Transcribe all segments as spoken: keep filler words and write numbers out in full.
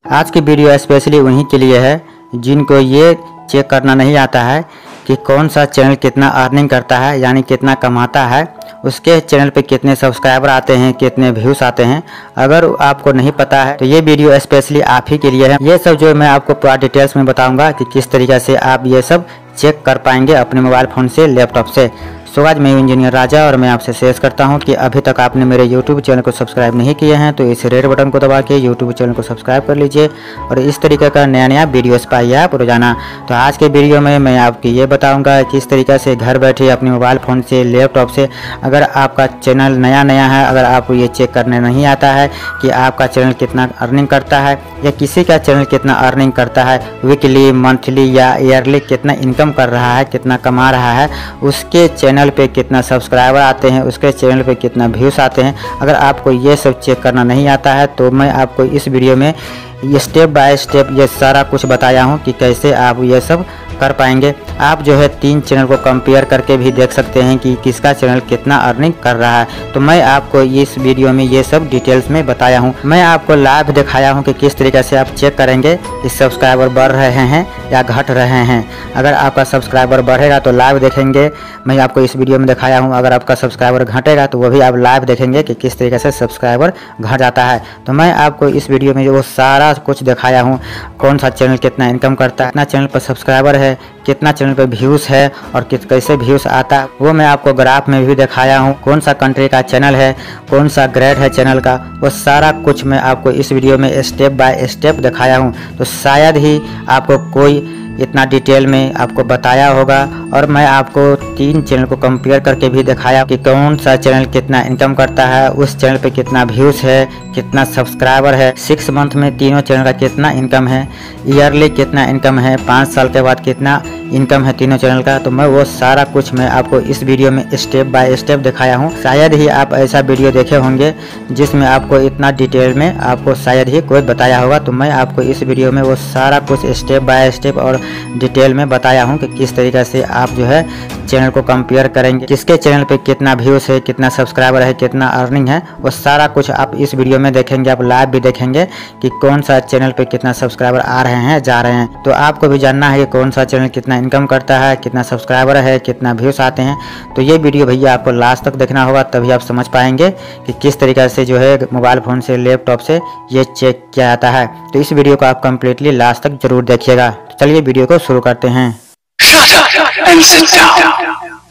आज की video specially उन्हीं के लिए है जिनको ये चेक करना नहीं आता है कि कौन सा चैनल कितना अर्निंग करता है, यानी कितना कमाता है, उसके चैनल पे कितने सब्सक्राइबर आते हैं, कितने व्यूज़ आते हैं। अगर आपको नहीं पता है तो ये वीडियो स्पेशली आप ही के लिए है। ये सब जो मैं आपको पूरा डिटेल्स में बताऊंगा कि किस तरीके से आप ये सब चेक कर पाएंगे अपने मोबाइल फ़ोन से, लैपटॉप से। सो आज मैं इंजीनियर राजा और मैं आपसे शेयर करता हूं कि अभी तक आपने मेरे यूट्यूब चैनल को सब्सक्राइब नहीं किए हैं तो इस रेड बटन को दबा के यूट्यूब चैनल को सब्सक्राइब कर लीजिए और इस तरीके का नया नया वीडियोस पाइए आप रोजाना। तो आज के वीडियो में मैं आपको ये बताऊंगा किस तरीके से घर बैठे अपने मोबाइल फ़ोन से, लैपटॉप से, अगर आपका चैनल नया नया है, अगर आपको ये चेक करने नहीं आता है कि आपका चैनल कितना अर्निंग करता है या किसी का चैनल कितना अर्निंग करता है, वीकली, मंथली या ईयरली कितना इनकम कर रहा है, कितना कमा रहा है, उसके चैनल पे कितना सब्सक्राइबर आते हैं, उसके चैनल पे कितना व्यूज़ आते हैं। अगर आपको ये सब चेक करना नहीं आता है तो मैं आपको इस वीडियो में ये स्टेप बाय स्टेप ये सारा कुछ बताया हूँ कि कैसे आप ये सब कर पाएंगे। आप जो है तीन चैनल को कंपेयर करके भी देख सकते हैं कि किसका चैनल कितना अर्निंग कर रहा है। तो मैं आपको इस वीडियो में ये सब डिटेल्स में बताया हूँ। मैं आपको लाइव दिखाया हूँ कि किस तरीके से आप चेक करेंगे कि सब्सक्राइबर बढ़ रहे हैं या घट रहे हैं। अगर आपका सब्सक्राइबर बढ़ेगा तो लाइव देखेंगे, मैं आपको इस वीडियो में दिखाया हूँ। अगर आपका सब्सक्राइबर घटेगा तो वो भी आप लाइव देखेंगे कि किस तरीके से सब्सक्राइबर घट जाता है। तो मैं आपको इस वीडियो में वो सारा कुछ दिखाया हूँ, कौन सा चैनल कितना इनकम करता है, कितना चैनल पर सब्सक्राइबर है, कितना चैनल पे व्यूज़ है और किस कैसे व्यूज़ आता है, वो मैं आपको ग्राफ में भी दिखाया हूँ। कौन सा कंट्री का चैनल है, कौन सा ग्रेड है चैनल का, वो सारा कुछ मैं आपको इस वीडियो में स्टेप बाय स्टेप दिखाया हूँ। तो शायद ही आपको कोई इतना डिटेल में आपको बताया होगा। और मैं आपको तीन चैनल को कंपेयर करके भी दिखाया कि कौन सा चैनल कितना इनकम करता है, उस चैनल पे कितना व्यूज़ है, कितना सब्सक्राइबर है, सिक्स मंथ में तीनों चैनल का कितना इनकम है, ईयरली कितना इनकम है, पाँच साल के बाद कितना इनकम है तीनों चैनल का। तो मैं वो सारा कुछ मैं आपको इस वीडियो में स्टेप बाय स्टेप दिखाया हूँ। शायद ही आप ऐसा वीडियो देखे होंगे जिसमें आपको इतना डिटेल में आपको शायद ही कोई बताया होगा। तो मैं आपको इस वीडियो में वो सारा कुछ स्टेप बाय स्टेप और डिटेल में बताया हूँ कि किस तरीके से आप जो है चैनल को कंपेयर करेंगे, किसके चैनल पे कितना व्यूज़ है, कितना सब्सक्राइबर है, कितना अर्निंग है, वो सारा कुछ आप इस वीडियो में देखेंगे। आप लाइव भी देखेंगे कि कौन सा चैनल पे कितना सब्सक्राइबर आ रहे हैं, जा रहे हैं। तो आपको भी जानना है कि कौन सा चैनल कितना इनकम करता है, कितना सब्सक्राइबर है, कितना व्यूज़ आते हैं। तो ये वीडियो भैया आपको लास्ट तक देखना होगा, तभी आप समझ पाएंगे कि किस तरीके से जो है मोबाइल फ़ोन से, लैपटॉप से ये चेक किया जाता है। तो इस वीडियो को आप कम्प्लीटली लास्ट तक जरूर देखिएगा। तो चलिए वीडियो को शुरू करते हैं। Shut up and sit down.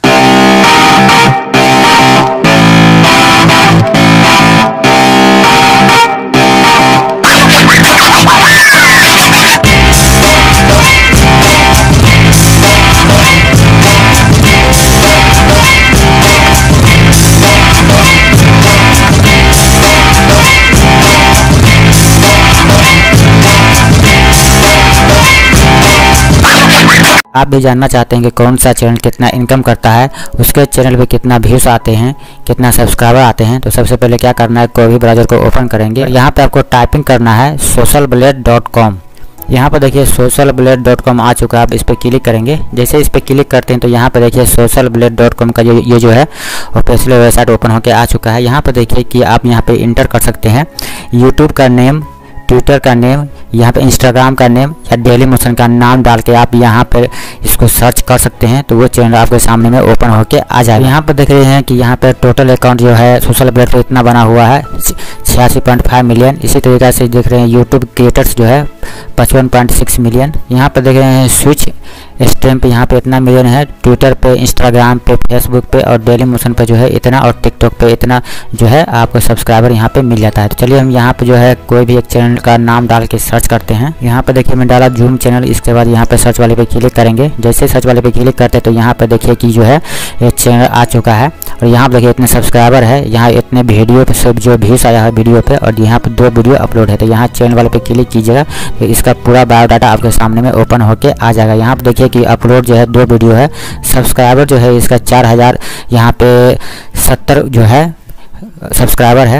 आप भी जानना चाहते हैं कि कौन सा चैनल कितना इनकम करता है, उसके चैनल पे कितना व्यूज़ आते हैं, कितना सब्सक्राइबर आते हैं। तो सबसे पहले क्या करना है, कोई भी ब्राउज़र को ओपन करेंगे। यहाँ पे आपको टाइपिंग करना है सोशल ब्लेड डॉट कॉम। यहाँ पर देखिए सोशल ब्लेड डॉट कॉम आ चुका है। आप इस पर क्लिक करेंगे। जैसे इस पर क्लिक करते हैं तो यहाँ पर देखिए सोशल ब्लेड डॉट कॉम का जो ये जो है ऑफिशियल वेबसाइट ओपन होकर आ चुका है। यहाँ पर देखिए कि आप यहाँ पे इंटर कर सकते हैं यूट्यूब का नेम, ट्विटर का नेम, यहाँ पे इंस्टाग्राम का नेम या डेली मोशन का नाम डाल के आप यहाँ पर इसको सर्च कर सकते हैं। तो वो चैनल आपके सामने में ओपन होके आ जाएगा। यहाँ पर देख रहे हैं कि यहाँ पे टोटल अकाउंट जो है सोशल ब्लेड पे इतना बना हुआ है छियासी पॉइंट फाइव मिलियन। इसी तरीके से देख रहे हैं यूट्यूब क्रिएटर्स जो है पचपन पॉइंट सिक्स मिलियन। यहाँ पर देख रहे हैं स्विच स्ट्रीम पे यहाँ पे इतना मिलियन है, ट्विटर पे, इंस्टाग्राम पे, फेसबुक पे और डेली मोशन पे जो है इतना, और टिकटॉक पे इतना जो है आपको सब्सक्राइबर यहाँ पे मिल जाता है। तो चलिए हम यहाँ पे जो है कोई भी एक चैनल का नाम डाल के सर्च करते हैं। यहाँ पे देखिए मैं डाला जूम चैनल। इसके बाद यहाँ पे सर्च वाले पे क्लिक करेंगे। जैसे सर्च वाले पे क्लिक करते हैं तो यहाँ पे देखिए कि जो है ये चैनल आ चुका है और यहाँ पे देखिए इतने सब्सक्राइबर है, यहाँ इतने वीडियो पे सब जो व्यूज़ आया है वीडियो पे, और यहाँ पे दो वीडियो अपलोड है। तो यहाँ चैनल वाले पे क्लिक कीजिएगा तो इसका पूरा बायोडाटा आपके सामने में ओपन होके आ जाएगा। यहाँ पे देखिए कि अपलोड जो है दो वीडियो है, सब्सक्राइबर जो है इसका चार हज़ार यहाँ पे सत्तर जो है सब्सक्राइबर है,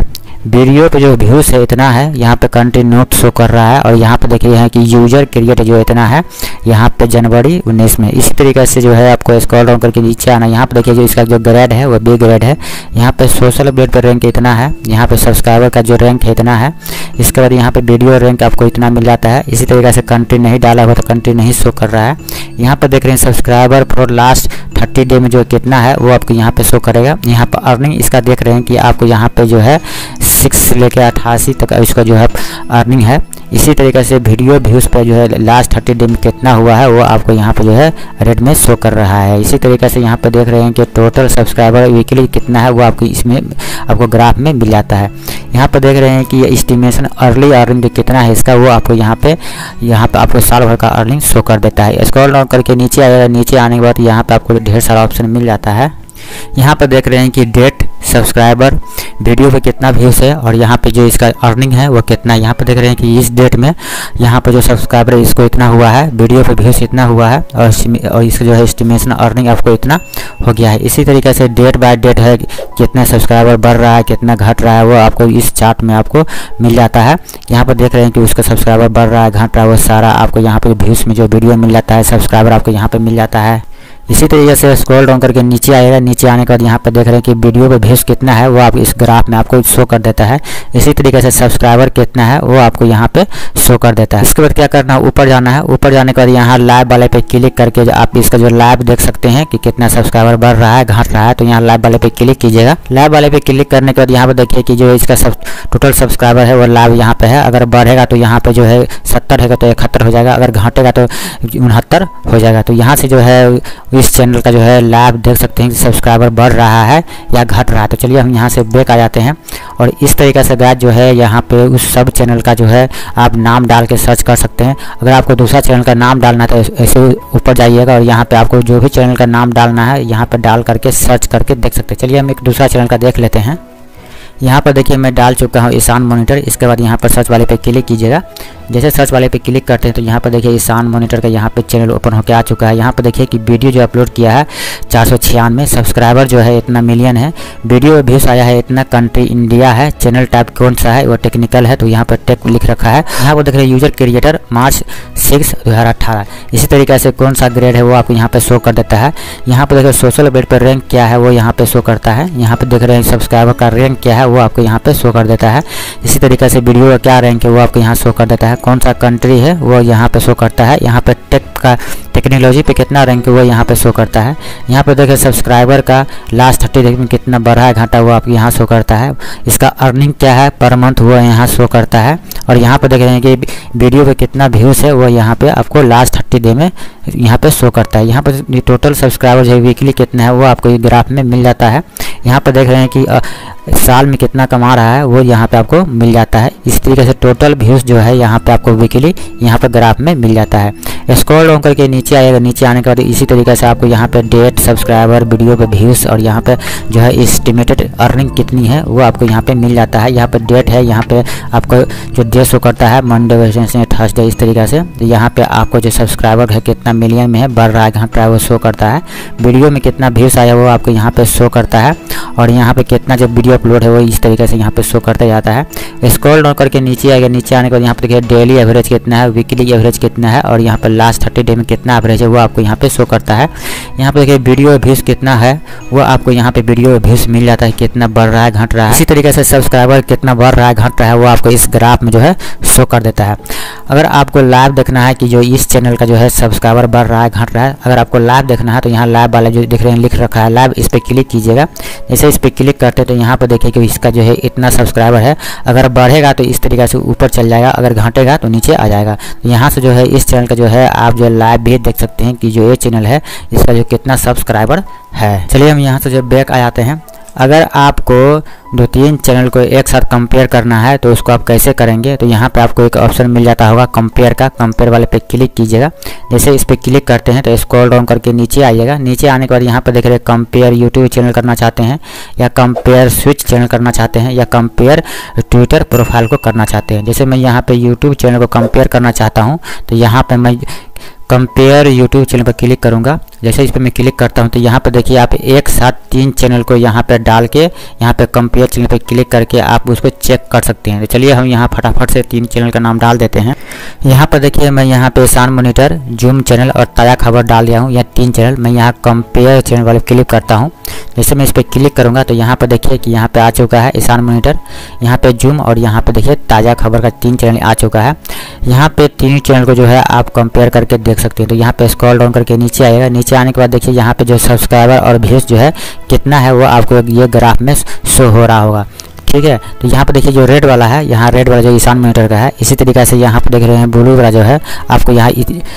वीडियो पे जो व्यूज़ है इतना है, यहाँ पे कंट्री नोट शो कर रहा है, और यहाँ पे देखिए है कि यूजर क्रिएट जो इतना है यहाँ पे जनवरी उन्नीस में। इसी तरीके से जो है आपको स्क्रॉल डाउन करके नीचे आना। यहाँ पे देखिए जो इसका जो ग्रेड है वो बी ग्रेड है। यहाँ पे सोशल अपडेट पर रैंक इतना है, यहाँ पे सब्सक्राइबर का जो रैंक है इतना है। इसके बाद यहाँ पे वीडियो रैंक आपको इतना मिल जाता है। इसी तरीके से कंट्री नहीं डाला हुआ तो कंट्री नहीं शो कर रहा है। यहाँ पर देख रहे हैं subscriber for last thirty day में जो कितना है वो आपको यहाँ पे शो करेगा। यहाँ पर अर्निंग इसका देख रहे हैं कि आपको यहाँ पे जो है सिक्स से लेकर अट्ठासी तक इसका जो है अर्निंग है। इसी तरीके से वीडियो व्यूज़ पर जो है लास्ट थर्टी डे में कितना हुआ है वो आपको यहाँ पे जो है रेड में शो कर रहा है। इसी तरीके से यहाँ पे देख रहे हैं कि टोटल सब्सक्राइबर वीकली कितना है वो आपको इसमें आपको ग्राफ में मिल जाता है। यहाँ पे देख रहे हैं कि ये एस्टिमेशन अर्ली अर्निंग कितना है इसका वो आपको यहाँ पे यहाँ पे आपको साल भर का अर्निंग शो कर देता है। स्क्रॉल डाउन करके नीचे आएगा, नीचे आने के बाद यहाँ पे आपको ढेर सारा ऑप्शन मिल जाता है। यहाँ पर देख रहे हैं कि डेट, सब्सक्राइबर, वीडियो पे कितना व्यूज़ है और यहाँ पे जो इसका अर्निंग है वो कितना है। यहाँ पे देख रहे हैं कि इस डेट में यहाँ पे जो सब्सक्राइबर है इसको इतना हुआ है, वीडियो पे व्यूज़ इतना हुआ है, और और इसका जो है एस्टिमेशन अर्निंग आपको इतना हो गया है। इसी तरीके से डेट बाय डेट है, कितना सब्सक्राइबर बढ़ रहा है कितना घट रहा है वो आपको इस चार्ट में आपको मिल जाता है। यहाँ पर देख रहे हैं कि उसका सब्सक्राइबर बढ़ रहा है घट रहा है वो सारा आपको यहाँ पे व्यूज़ में जो वीडियो मिल जाता है, सब्सक्राइबर आपको यहाँ पे मिल जाता है। इसी तरीके से स्क्रॉल डाउन करके नीचे आएगा, नीचे आने के बाद यहाँ पे देख रहे हैं कि वीडियो पे व्यूज़ कितना है वो आप इस ग्राफ में आपको शो कर देता है। इसी तरीके से सब्सक्राइबर कितना है वो आपको यहाँ पे शो कर देता है। इसके बाद क्या करना है, ऊपर जाना है। ऊपर जाने के बाद यहाँ लाइव वाले पे क्लिक करके आप इसका जो लाइव देख सकते हैं कि कितना सब्सक्राइबर बढ़ रहा है घट रहा है, तो यहाँ लाइव वाले पे क्लिक कीजिएगा। लाइव वाले पे क्लिक करने के बाद यहाँ पे देखिए कि जो इसका सब टोटल सब्सक्राइबर है वो लाइव यहाँ पे है। अगर बढ़ेगा तो यहाँ पे जो है सत्तर है तो इकहत्तर हो जाएगा, अगर घटेगा तो उनहत्तर हो जाएगा। तो यहाँ से जो है इस चैनल का जो है लाइव देख सकते हैं कि सब्सक्राइबर बढ़ रहा है या घट रहा है। तो चलिए हम यहाँ से बैक आ जाते हैं, और इस तरीके से गाइस जो है यहाँ पे उस सब चैनल का जो है आप नाम डाल के सर्च कर सकते हैं। अगर आपको दूसरा चैनल का नाम डालना है तो ऐसे ऊपर जाइएगा और यहाँ पे आपको जो भी चैनल का नाम डालना है यहाँ पे डाल करके सर्च करके देख सकते हैं। चलिए हम एक दूसरा चैनल का देख लेते हैं। यहाँ पर देखिए मैं डाल चुका हूँ ईशान मॉनिटर। इसके बाद यहाँ पर सर्च वाले पे क्लिक कीजिएगा। जैसे सर्च वाले पे क्लिक करते हैं तो यहाँ पर देखिए ईशान मॉनिटर का यहाँ पे चैनल ओपन होकर आ चुका है। यहाँ पर देखिए कि वीडियो जो अपलोड किया है चार सौ छियानवे, सब्सक्राइबर जो है इतना मिलियन है, वीडियो व्यूज़ आया है इतना, कंट्री इंडिया है, चैनल टाइप कौन सा है वो टेक्निकल है तो यहाँ पर टेक लिख रखा है। यहाँ पर देख रहे हैं यूजर क्रिएटर मार्च सिक्स दो हज़ार अठारह। इसी तरीके से कौन सा ग्रेड है वो आपको यहाँ पे शो कर देता है। यहाँ पर देखिए सोशल अपडेट पर रैंक क्या है वो यहाँ पे शो करता है। यहाँ पे देख रहे हैं सब्सक्राइबर का रैंक क्या है वो आपको यहाँ पे शो कर देता है। इसी तरीके से वीडियो का क्या रैंक है वो आपको यहाँ शो कर देता है। कौन सा कंट्री है वो यहाँ पे शो करता है। यहाँ पे टेक का टेक्नोलॉजी पे कितना रैंक है वो यहाँ पे शो करता है। यहाँ पे देखिए सब्सक्राइबर का लास्ट थर्टी डेज में कितना बढ़ा है घटा वो आपको यहाँ शो करता है। इसका अर्निंग क्या है पर मंथ वो यहाँ शो करता है। और यहाँ पे देख रहे हैं कि वीडियो पे कितना व्यूज़ है वो यहाँ पे आपको लास्ट थर्टी डे में यहाँ पे शो करता है। यहाँ पर टोटल सब्सक्राइबर जो है वीकली कितना है वो आपको ये ग्राफ में मिल जाता है। यहाँ पर देख रहे हैं कि आ, साल में कितना कमा रहा है वो यहाँ पे आपको मिल जाता है। इस तरीके से टोटल व्यूज़ जो है यहाँ पे आपको वीकली यहाँ पे ग्राफ में मिल जाता है। स्क्रॉल डाउन करके नीचे आएगा, नीचे आने के बाद इसी तरीके से आपको यहाँ पे डेट, सब्सक्राइबर, वीडियो पे व्यूज़ और यहाँ पे जो है एस्टिमेटेड अर्निंग कितनी है वो आपको यहाँ पे मिल जाता है। यहाँ पे डेट है, यहाँ पे आपको जो डे शो करता है मंडे, वेडनेसडे, थर्सडे, इस तरीके से। तो यहाँ पे आपको जो सब्सक्राइबर है कितना मिलियन में है, बढ़ रहा है घट रहा है वो शो करता है। वीडियो में कितना व्यूज़ आया वो आपको यहाँ पे शो करता है, और यहाँ पे कितना जब वीडियो अपलोड है वो इस तरीके से यहाँ पे शो करता जाता है। स्क्रॉल डाउन करके नीचे आएगा, नीचे आने के बाद यहाँ पे देखिए डेली एवरेज कितना है, वीकली एवरेज कितना है, और यहाँ पे लास्ट थर्टी डे में कितना एवरेज है वो आपको यहाँ पे शो करता है। यहाँ पे देखिए वीडियो व्यूज़ कितना है वो आपको यहाँ पे वीडियो व्यूज़ मिल जाता है, कितना बढ़ रहा है घट रहा है। इसी तरीके से सब्सक्राइबर कितना बढ़ रहा है घट रहा है वो आपको इस ग्राफ में जो है शो कर देता है। अगर आपको लाइव देखना है कि जो इस चैनल का जो है सब्सक्राइबर बढ़ रहा है घट रहा है, अगर आपको लाइव देखना है तो यहाँ लाइव वाला जो दिख रहे हैं लिख रखा है लाइव, इस पर क्लिक कीजिएगा। जैसे इस पर क्लिक करते तो यहाँ पर देखिए कि इसका जो है इतना सब्सक्राइबर है, अगर बढ़ेगा तो इस तरीके से ऊपर चल जाएगा, अगर घटेगा तो नीचे आ जाएगा। तो यहाँ से जो है इस चैनल का जो है आप जो लाइव भी देख सकते हैं कि जो ये चैनल है इसका जो कितना सब्सक्राइबर है। चलिए हम यहाँ से जो बैक आ जाते हैं। अगर आपको दो तीन चैनल को एक साथ कंपेयर करना है तो उसको आप कैसे करेंगे, तो यहाँ पे आपको एक ऑप्शन मिल जाता होगा कंपेयर का। कंपेयर वाले पे क्लिक कीजिएगा। जैसे इस पे क्लिक करते हैं तो स्क्रॉल डाउन करके नीचे आइएगा। नीचे आने के बाद यहाँ पे देख रहे हैं कंपेयर यूट्यूब चैनल करना चाहते हैं, या कंपेयर स्विच चैनल करना चाहते हैं, या कंपेयर ट्विटर प्रोफाइल को करना चाहते हैं। जैसे मैं यहाँ पे यूट्यूब चैनल को कंपेयर करना चाहता हूँ तो यहाँ पर मैं कंपेयर यूट्यूब चैनल पर क्लिक करूँगा। जैसे इस पर मैं क्लिक करता हूँ तो यहाँ पर देखिए आप एक साथ तीन चैनल को यहाँ पर डाल के यहाँ पे कंपेयर चैनल पर क्लिक करके आप उसको चेक कर सकते हैं। तो चलिए हम यहाँ फटाफट से तीन चैनल का नाम डाल देते हैं। यहाँ पर देखिए मैं यहाँ पे ईशान मॉनिटर, जूम चैनल और ताज़ा खबर डाल दिया हूँ, यह तीन चैनल। मैं यहाँ कंपेयर चैनल वाले क्लिक करता हूँ। जैसे मैं इस पर क्लिक करूँगा तो यहाँ पर देखिए कि यहाँ पे आ चुका है ईशान मॉनिटर, यहाँ पे जूम और यहाँ पे देखिए ताज़ा खबर का तीन चैनल आ चुका है। यहाँ पे तीन चैनल को जो है आप कंपेयर करके देख सकते हैं। तो यहाँ पे स्क्रॉल डाउन करके नीचे आएगा। नीचे आने के बाद देखिए यहाँ पे जो सब्सक्राइबर और व्यूज़ जो है कितना है वो आपको ये ग्राफ में शो हो रहा होगा, ठीक है। तो यहाँ पर देखिए जो रेड वाला है, यहाँ रेड वाला जो ईशान मॉनिटर का है। इसी तरीके से यहाँ पर देख रहे हैं ब्लू वाला जो है आपको यहाँ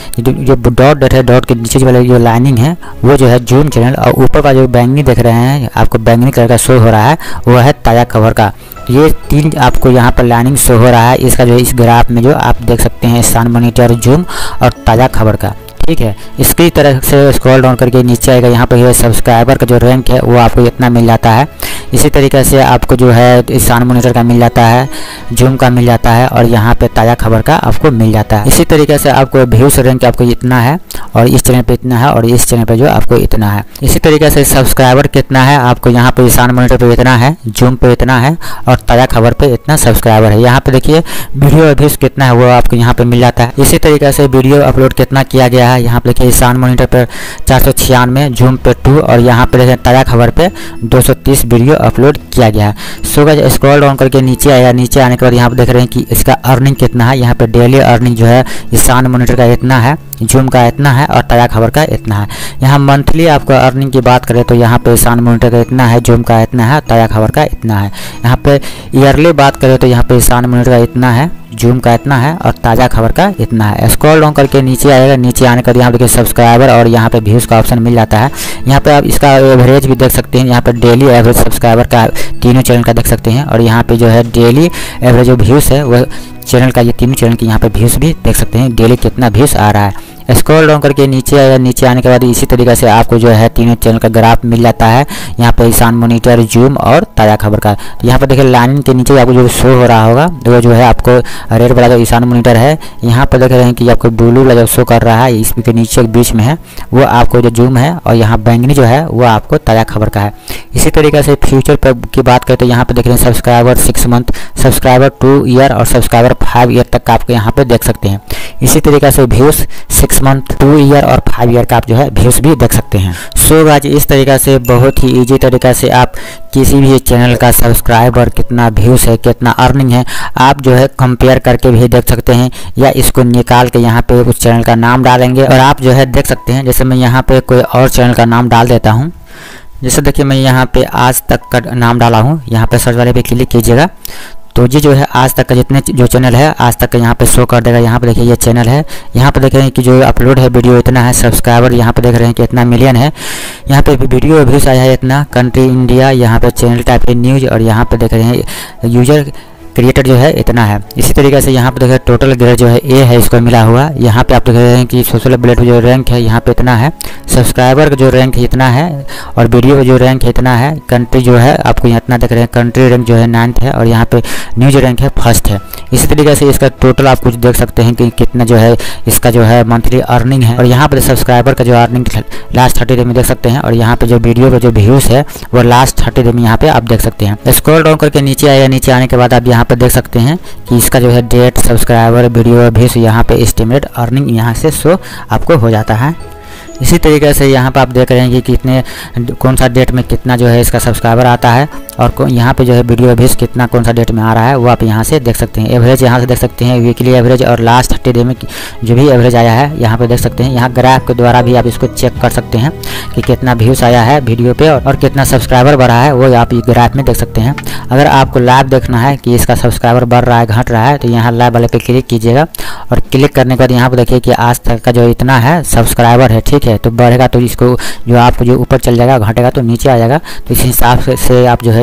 जो डॉट डॉट है, डॉट के नीचे वाला जो लाइनिंग है वो जो है जूम चैनल, और ऊपर का जो बैंगनी देख रहे हैं आपको बैंगनी कलर का शो हो रहा है वो है ताज़ा खबर का। ये तीन आपको यहाँ पर लाइनिंग शो हो रहा है इसका जो इस ग्राफ में जो आप देख सकते हैं ईशान मॉनिटर, जूम और ताज़ा खबर का, ठीक है। इसकी तरह से स्क्रॉल डाउन करके नीचे आएगा। यहाँ पर सब्सक्राइबर का जो रैंक है वो आपको इतना मिल जाता है। इसी तरीके से आपको जो है ईशान मॉनिटर का मिल जाता है, जूम का मिल जाता है और यहाँ पे ताज़ा खबर का आपको मिल जाता है। इसी तरीके से आपको व्यूज़ रैंक आपको इतना है और इस चैनल पे इतना है और इस चैनल पे जो आपको इतना है। इसी तरीके से सब्सक्राइबर कितना है आपको यहाँ पे ईशान मॉनिटर पे इतना है, जूम पे इतना है और ताज़ा खबर पे इतना सब्सक्राइबर है। यहाँ पे देखिए वीडियो व्यूज़ कितना है वो आपको यहाँ पे मिल जाता है। इसी तरीके से वीडियो अपलोड कितना किया गया है, यहाँ पे देखिए ईशान मॉनिटर पर चार सौ छियानवे, जूम पे टू और यहाँ पे देखिए ताज़ा खबर पे दो सौ तीस वीडियो अपलोड किया गया है। सो गाइस स्क्रॉल डाउन करके नीचे आया। नीचे आने के बाद यहाँ पे देख रहे हैं कि इसका अर्निंग कितना है। यहाँ पे डेली अर्निंग जो है ईशान मॉनिटर का इतना है, जूम का इतना है और ताज़ा खबर का इतना है। यहाँ मंथली आपको अर्निंग की बात करें तो यहाँ पे ईशान मॉनिटर का इतना है, जूम का इतना है, ताज़ा खबर का इतना है। यहाँ पे ईयरली बात करें तो यहाँ पे ईशान मॉनिटर का इतना है, जूम का इतना है और ताज़ा खबर का इतना है। स्क्रॉल डाउन करके नीचे आएगा। नीचे आने कर यहाँ देखिए सब्सक्राइबर और यहाँ पे व्यूज़ का ऑप्शन मिल जाता है। यहाँ पे आप इसका एवरेज भी देख सकते हैं। यहाँ पे डेली एवरेज सब्सक्राइबर का तीनों चैनल का देख सकते हैं और यहाँ पे जो है डेली एवरेज जो व्यूज़ है वह चैनल का, ये तीनों चैनल के यहाँ पे व्यूज़ भी देख सकते हैं, डेली कितना व्यूज़ आ रहा है। स्क्रॉल डाउन करके नीचे आएगा। नीचे आने के बाद इसी तरीके से आपको जो है तीनों चैनल का ग्राफ मिल जाता है। यहाँ पे ईशान मॉनिटर, जूम और ताज़ा खबर का। तो यहाँ पर देखिए लाइन के नीचे आपको जो शो हो रहा होगा वो जो है आपको रेड वाला जो ईशान मॉनिटर है, यहाँ पर देख रहे हैं कि आपको ब्लू वाला जो शो कर रहा है इसके नीचे बीच में है वो आपको जो जूम है और यहाँ बैंगनी जो है वो आपको ताज़ा खबर का है। इसी तरीके से फ्यूचर पर की बात करें तो यहाँ पर देख रहे हैं subscriber six month, subscriber two year और सब्सक्राइबर फाइव ईयर तक का आपको यहाँ पे देख सकते हैं। इसी तरीके से views six month, two year और फाइव ईयर का आप जो है व्यूज़ भी देख सकते हैं। सो गाइस इस तरीके से बहुत ही इजी तरीका से आप किसी भी चैनल का सब्सक्राइबर कितना, व्यूज़ है कितना, अर्निंग है आप जो है कंपेयर करके भी देख सकते हैं या इसको निकाल के यहाँ पे उस चैनल का नाम डालेंगे और आप जो है देख सकते हैं। जैसे मैं यहाँ पे कोई और चैनल का नाम डाल देता हूँ। जैसे देखिए मैं यहाँ पे आज तक का नाम डाला हूँ, यहाँ पे सर्च वाले पे क्लिक कीजिएगा तो ये जो है आज तक का जितने जो चैनल है आज तक का यहाँ पे शो कर देगा। यहाँ पे देखिए ये चैनल है, यहाँ पे देख रहे हैं कि जो अपलोड है वीडियो इतना है, सब्सक्राइबर यहाँ पे देख रहे हैं कि इतना मिलियन है, यहाँ पे वीडियो व्यूज़ आया है इतना, कंट्री इंडिया, यहाँ पे चैनल टाइप है न्यूज़ और यहाँ पे देख रहे हैं यूजर क्रिएटर जो है इतना है। इसी तरीके से यहाँ पे देखिए टोटल ग्रेड जो है ए है इसको मिला हुआ। यहाँ पे आप देख रहे हैं कि सोशल ब्लेड जो रैंक है यहाँ पे इतना है, सब्सक्राइबर का जो रैंक है इतना है और वीडियो का जो रैंक है इतना है। कंट्री जो है आपको यहाँ इतना देख रहे हैं, कंट्री रैंक जो है नाइन्थ है और यहाँ पे न्यूज रैंक है फर्स्ट है। इसी तरीके से इसका टोटल आप कुछ देख सकते हैं कि कितना जो है इसका जो है मंथली अर्निंग है और यहाँ पर सब्सक्राइबर का जो अर्निंग लास्ट थर्टी डे में देख सकते हैं और यहाँ पे जो वीडियो का जो व्यूज़ है वो लास्ट थर्टी डे में यहाँ पे आप देख सकते हैं। स्क्रॉल डाउन करके नीचे आएगा। नीचे आने के बाद आप यहाँ पे देख सकते हैं कि इसका जो है डेट, सब्सक्राइबर, वीडियो व्यूज़ यहाँ पे एस्टिमेट अर्निंग यहाँ से शो आपको हो जाता है। इसी तरीके से यहाँ पर आप देख रहे हैं कि कितने कौन सा डेट में कितना जो है इसका सब्सक्राइबर आता है और यहाँ पे जो है वीडियो व्यूज़ कितना कौन सा डेट में आ रहा है वो आप यहाँ से देख सकते हैं। एवरेज यहाँ से देख सकते हैं, वीकली एवरेज और लास्ट थर्टी डे में जो भी एवरेज आया है यहाँ पे देख सकते हैं। यहाँ ग्राफ के द्वारा भी आप इसको चेक कर सकते हैं कि कितना व्यूज़ आया है वीडियो पे और कितना सब्सक्राइबर बढ़ा है वो आप ग्राफ में देख सकते हैं। अगर आपको लाइव देखना है कि इसका सब्सक्राइबर बढ़ रहा है घट रहा है तो यहाँ लाइव वाले पे क्लिक कीजिएगा और क्लिक करने के बाद यहाँ पर देखिए कि आज तक का जो इतना है सब्सक्राइबर है, ठीक है, तो बढ़ेगा तो इसको जो आपको जो ऊपर चल जाएगा, घटेगा तो नीचे आ जाएगा। तो इस हिसाब से, से आप जो है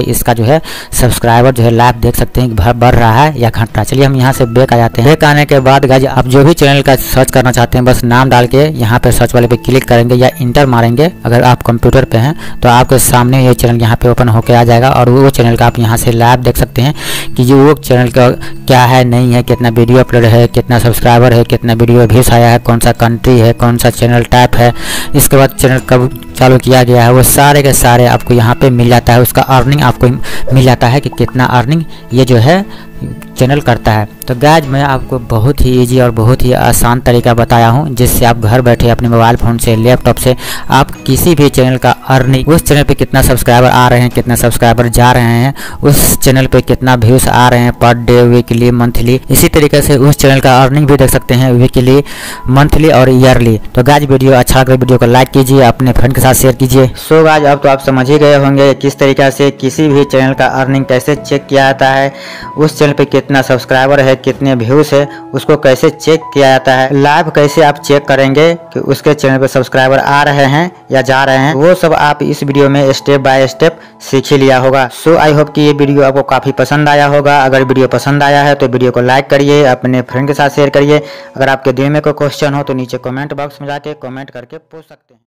इसका जो है सब्सक्राइबर जो है लाइव देख सकते हैं कि बढ़ रहा है या घट रहा है। चलिए हम यहाँ से बैक आ जाते हैं। बैक आने के बाद गाइज आप जो भी चैनल का सर्च करना चाहते हैं बस नाम डाल के यहाँ पे सर्च वाले पे क्लिक करेंगे या इंटर मारेंगे। अगर आप कंप्यूटर पे हैं तो आपके सामने ये चैनल यहाँ पे ओपन होकर आ जाएगा और वो चैनल का आप यहाँ से लाइव देख सकते हैं कि जो वो चैनल का क्या है, नहीं है, कितना वीडियो अपलोड है, कितना सब्सक्राइबर है, कितना वीडियो व्यूज आया है, कौन सा कंट्री है, कौन सा चैनल टाइप है, इसके बाद चैनल कब चालू किया गया है, वो सारे के सारे आपको यहाँ पे मिल जाता है। उसका अर्निंग आपको मिल जाता है कि कितना अर्निंग ये जो है चैनल करता है। तो गाइज मैं आपको बहुत ही इजी और बहुत ही आसान तरीका बताया हूँ जिससे आप घर बैठे अपने मोबाइल फ़ोन से, लैपटॉप से आप किसी भी चैनल का अर्निंग, उस चैनल पे कितना सब्सक्राइबर आ रहे हैं, कितना सब्सक्राइबर जा रहे हैं, उस चैनल पे कितना व्यूज़ आ रहे हैं पर डे, वीकली, मंथली, इसी तरीके से उस चैनल का अर्निंग भी देख सकते हैं वीकली, मंथली और ईयरली। तो गाइज वीडियो अच्छा लगे वीडियो को लाइक कीजिए, अपने फ्रेंड के साथ शेयर कीजिए। सो गाइज अब तो आप समझ ही गए होंगे किस तरीके से किसी भी चैनल का अर्निंग कैसे चेक किया जाता है, उस चैनल पे कितना सब्सक्राइबर है, कितने व्यूज है, उसको कैसे चेक किया जाता है, लाइव कैसे आप चेक करेंगे कि उसके चैनल पे सब्सक्राइबर आ रहे हैं या जा रहे हैं, वो सब आप इस वीडियो में स्टेप बाय स्टेप सीख ही लिया होगा। सो आई होप कि ये वीडियो आपको काफी पसंद आया होगा। अगर वीडियो पसंद आया है तो वीडियो को लाइक करिए, अपने फ्रेंड के साथ शेयर करिए। अगर आपके दिल में कोई क्वेश्चन हो तो नीचे कमेंट बॉक्स में जाके कमेंट करके पूछ सकते हैं।